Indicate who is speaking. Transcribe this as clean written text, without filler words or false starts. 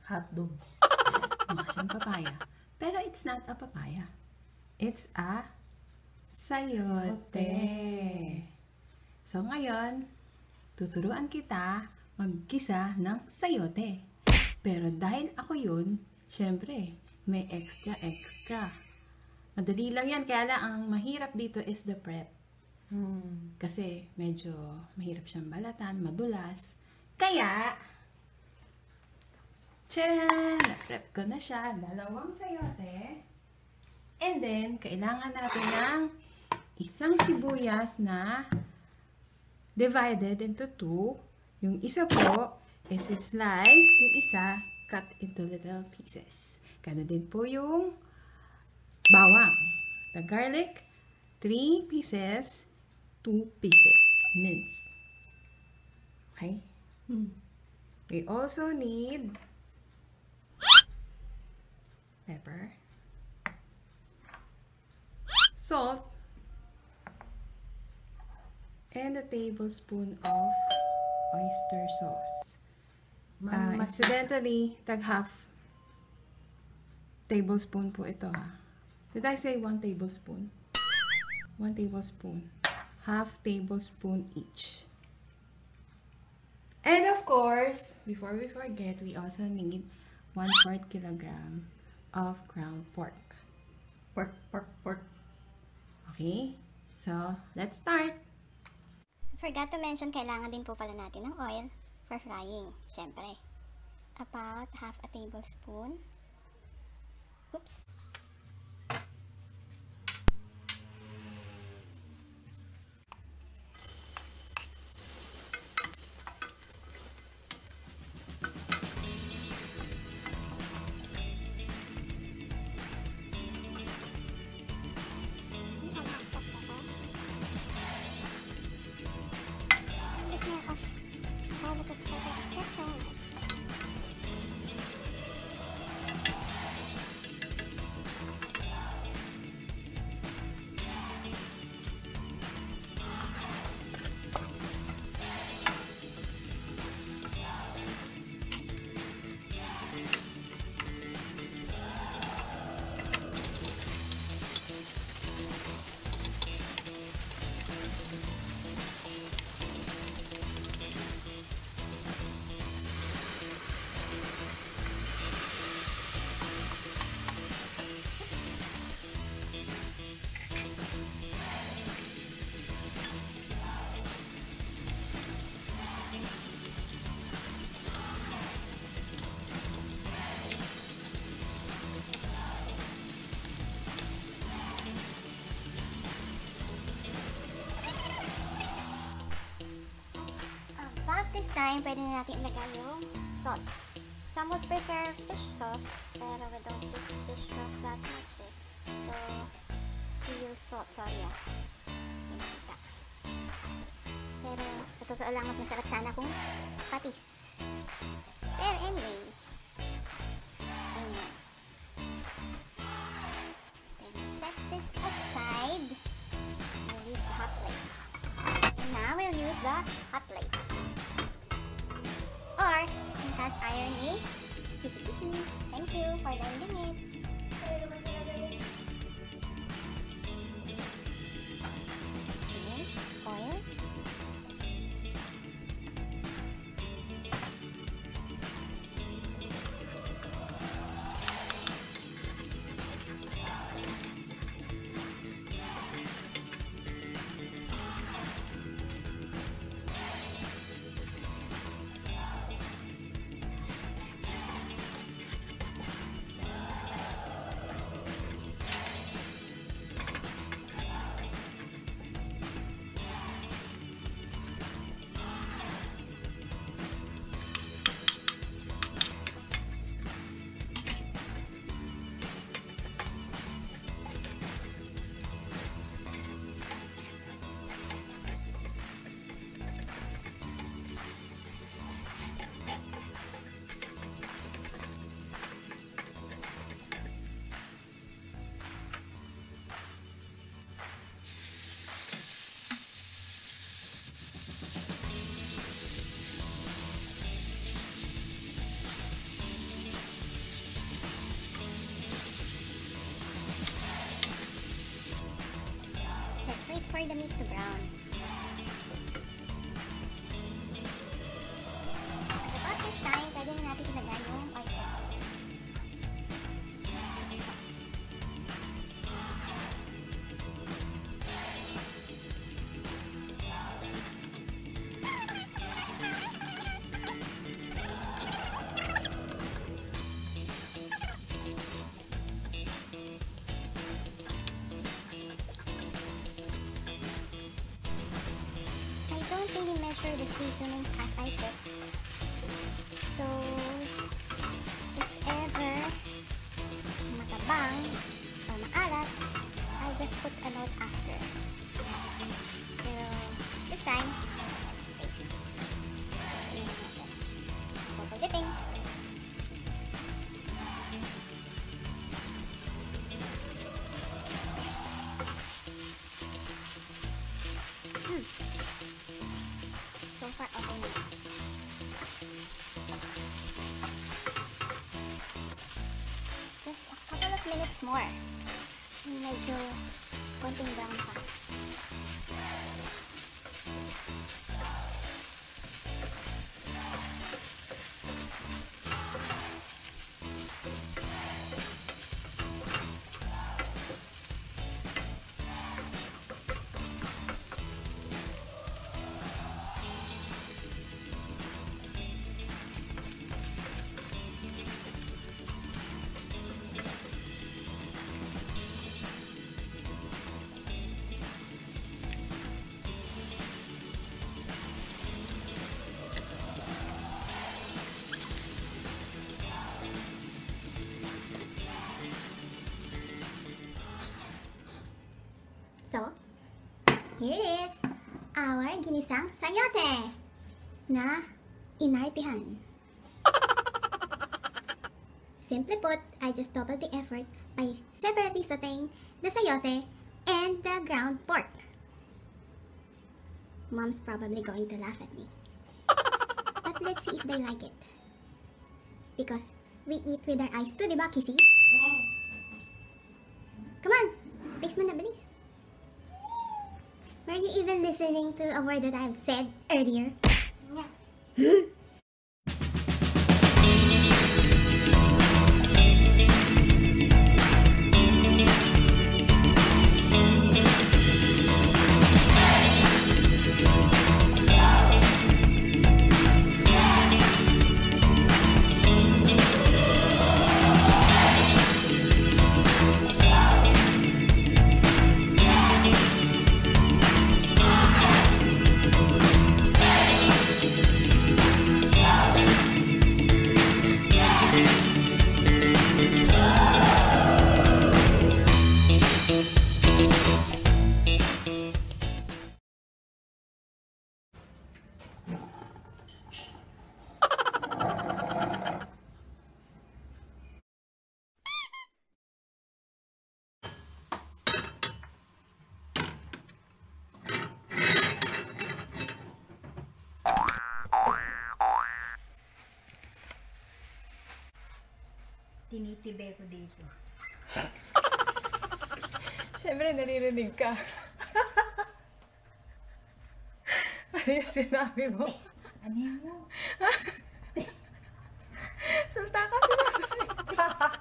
Speaker 1: Hotdog.
Speaker 2: Mukha siyang papaya. Pero it's not a papaya. It's a sayote. So ngayon, tuturuan kita maggisa ng sayote. Pero dahil ako yun, syempre, may extra. Madali lang yan, kaya lang ang mahirap dito is the prep. Kasi medyo mahirap siyang balatan, madulas. Kaya, na-prep ko na siya. 2 sayote. And then, kailangan natin ng isang sibuyas na divided into 2. Yung isa po is slice, yung isa cut into little pieces. Ganoon din po yung bawang. The garlic, 3 pieces, 2 pieces. Mince. Okay? We also need pepper, salt, and a tablespoon of oyster sauce. Incidentally, tag-half tablespoon po ito ha. Did I say 1 tablespoon? 1 tablespoon. Half tablespoon each. And of course, before we forget, we also need 1/4 kilogram of ground pork.
Speaker 1: Pork.
Speaker 2: Okay? So, let's start.
Speaker 3: Forgot to mention, kailangan din po pala natin ng oil for frying. Siyempre, about half a tablespoon. Oops. This time, pwede na natin ilagay yung salt. Some would prefer fish sauce, pero we don't use fish sauce that much eh. So, we use salt, sorry ah. Pinakita. Pero, sa totoo lang, mas masarap sana kung patis. Pero anyway, ayan. Then, set this aside. We'll use the hot plate. And now, we'll use the hot plate. Or, yung cast iron ni Kissy. Thank you for lending it. Okay, oil. for the meat to brown. At about this time, pwede na natin ilagay yung oyster sauce. I don't really measure the seasonings as I cook. So, if ever matabang or maalat, I'll just put a note after. Pero, this time, bubble dipping. So far, okay na. Just a couple of minutes more. Medyo konting brown pa. So, here it is, our ginisang sayote na inartihan. Simply put, I just doubled the effort by separately sauteing the sayote and the ground pork. Mom's probably going to laugh at me. But let's see if they like it. Because we eat with our eyes too, diba, Kissy? Come on, taste mo na, bilis. Were you even listening to a word that I've said earlier? Yeah.
Speaker 1: Tinitibe ko dito.
Speaker 2: Siyempre, naririnig ka. Ano yung sinabi mo?
Speaker 1: Ano yun mo?
Speaker 2: Salta ka sinasalita.